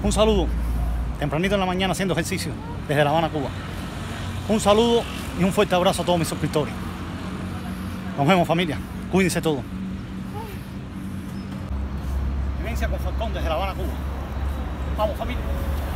Un saludo, tempranito en la mañana haciendo ejercicio desde La Habana, Cuba. Un saludo y un fuerte abrazo a todos mis suscriptores. Nos vemos, familia. Cuídense todos. Vivencia con Falcón desde La Habana, Cuba. Vamos, familia.